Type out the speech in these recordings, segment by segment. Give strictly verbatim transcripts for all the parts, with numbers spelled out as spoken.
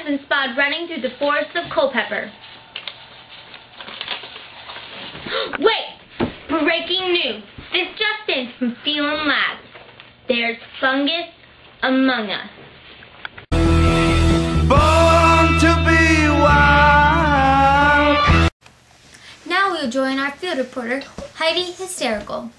been spotted running through the forest of Culpeper. Wait! Breaking news! This just in from Phelan Labs. There's fungus among us. Born to be wild. Now we'll join our field reporter, Heidi Hysterical.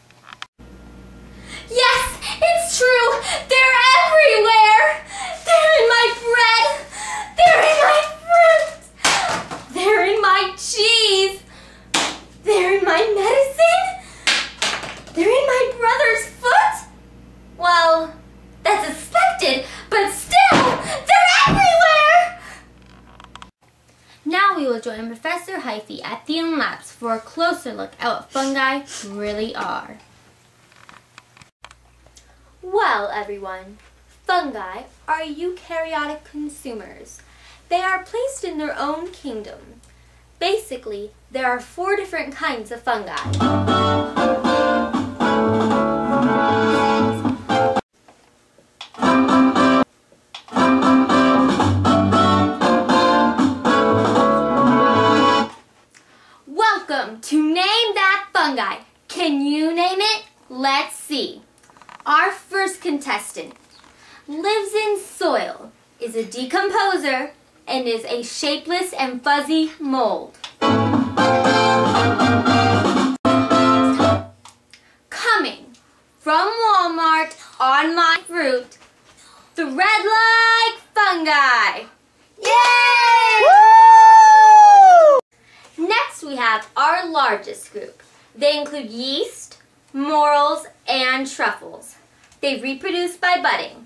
Yes, it's true! They're everywhere! They're in my bread! They're in my fruit! They're in my cheese! They're in my medicine! They're in my brother's foot! Well, that's expected, but still, they're everywhere! Now we will join Professor Hyphy at Phelan Labs for a closer look at what fungi really are. Well, everyone, fungi are eukaryotic consumers. They are placed in their own kingdom. Basically, there are four different kinds of fungi. Welcome to Name That Fungi. Can you name it? Let's see. Our first contestant lives in soil, is a decomposer, and is a shapeless and fuzzy mold. Coming from Walmart on my fruit, thread-like fungi. Yay! Woo! Next we have our largest group. They include yeast, morels, and truffles. They reproduce by budding.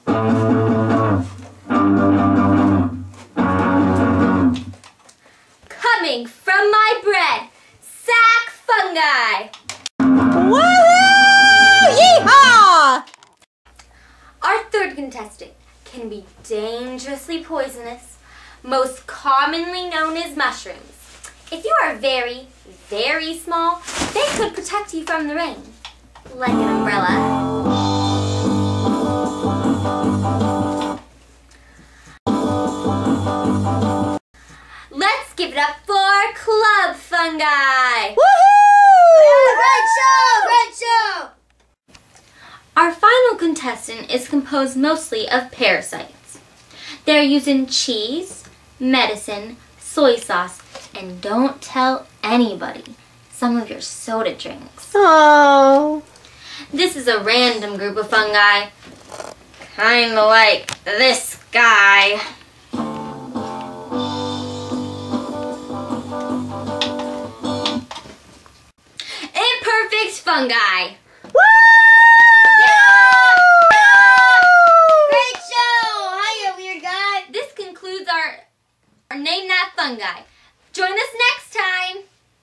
Coming from my bread, sac fungi. Woohoo! Yeehaw! Our third contestant can be dangerously poisonous, most commonly known as mushrooms. If you are very, very small, they could protect you from the rain, like an umbrella. Let's give it up for club fungi! Woohoo! Red show! Red show! Our final contestant is composed mostly of parasites. They're used in cheese, medicine, soy sauce, and don't tell anybody, some of your soda drinks. Oh. This is a random group of fungi, kinda like this guy. Imperfect fungi. Woo! Yeah! Great show! Hiya, weird guy. This concludes our, our Name That Fungi. Join us next time.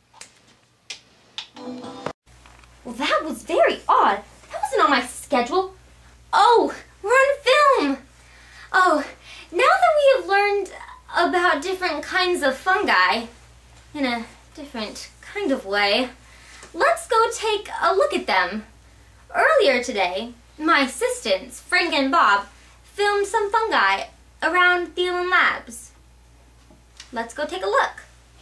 Well, that was very odd. That wasn't on my schedule. Oh, we're on film. Oh, now that we have learned about different kinds of fungi in a different kind of way, let's go take a look at them. Earlier today, my assistants, Frank and Bob, filmed some fungi around Phelan Labs. Let's go take a look.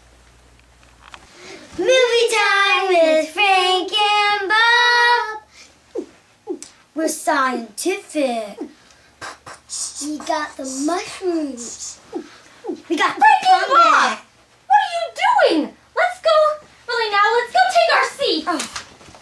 Movie time with Frank and Bob. We're scientific. We got the mushrooms. We got the Frank and fungi. Bob! What are you doing? Let's go, really now, let's go take our seat. Oh.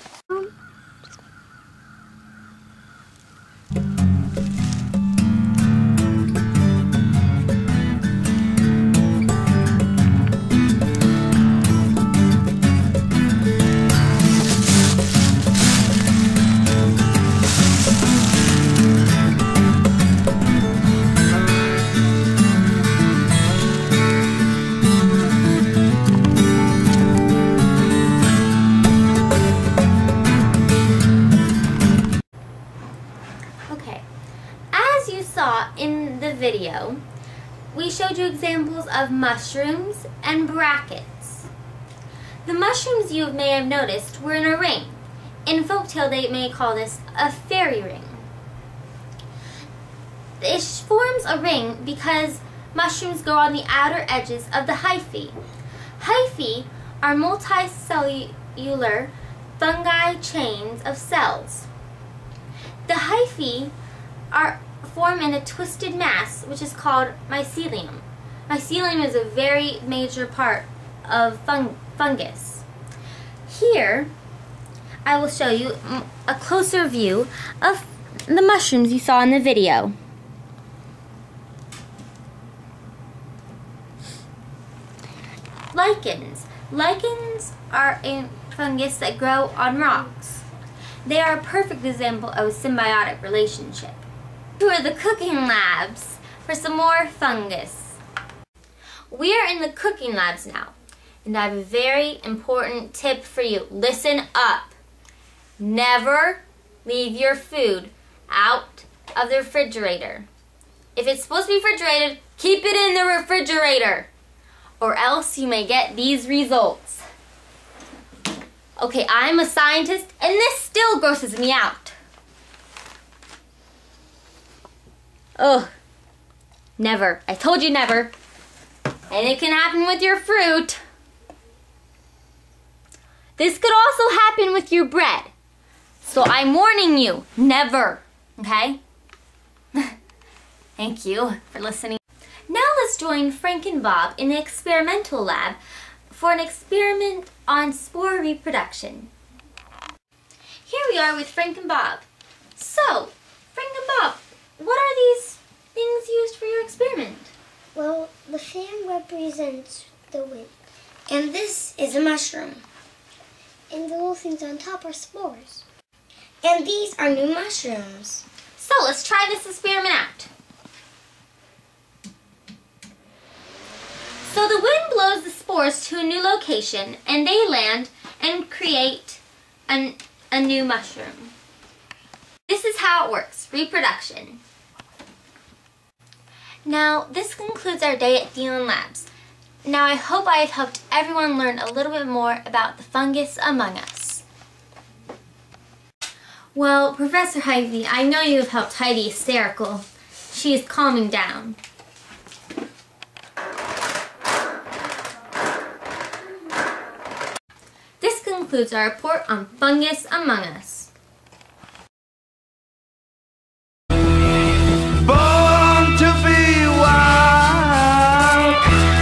In the video, we showed you examples of mushrooms and brackets. The mushrooms you may have noticed were in a ring. In folktale, they may call this a fairy ring. It forms a ring because mushrooms grow on the outer edges of the hyphae. Hyphae are multicellular fungi chains of cells. The hyphae are formed in a twisted mass, which is called mycelium. Mycelium is a very major part of fung fungus. Here, I will show you a closer view of the mushrooms you saw in the video. Lichens. Lichens are a fungus that grow on rocks. They are a perfect example of a symbiotic relationship. Here are the cooking labs for some more fungus. We are in the cooking labs now, and I have a very important tip for you. Listen up. Never leave your food out of the refrigerator. If it's supposed to be refrigerated, keep it in the refrigerator, or else you may get these results. Okay, I'm a scientist, and this still grosses me out. Ugh. Never. I told you never. And it can happen with your fruit. This could also happen with your bread. So I'm warning you, never. Okay? Thank you for listening. Now let's join Frank and Bob in the experimental lab for an experiment on spore reproduction. Here we are with Frank and Bob. So, Frank and Bob, what are these things used for your experiment? Well, the fan represents the wind. And this is a mushroom. And the little things on top are spores. And these are new mushrooms. So let's try this experiment out. So the wind blows the spores to a new location, and they land and create an, a new mushroom. This is how it works, reproduction. Now, this concludes our day at Thielen Labs. Now, I hope I have helped everyone learn a little bit more about the fungus among us. Well, Professor Heidi, I know you have helped Heidi hysterical. She is calming down. This concludes our report on fungus among us. Born to be wild.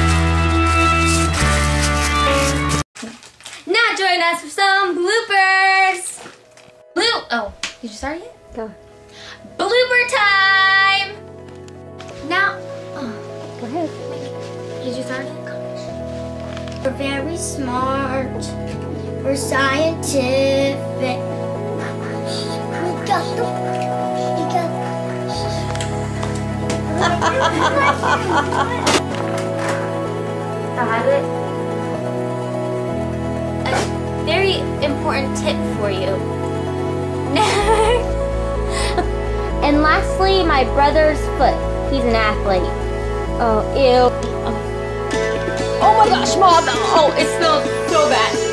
Now join us for some bloopers. Blue. Oh, did you start yet? Go. Blooper time. Now, oh, Go ahead. did you start yet? We're very smart. We're scientific. We got the... We got I have it. A very important tip for you. And lastly, my brother's foot. He's an athlete. Oh, ew. Oh my gosh, Mom! Oh, it smells so bad.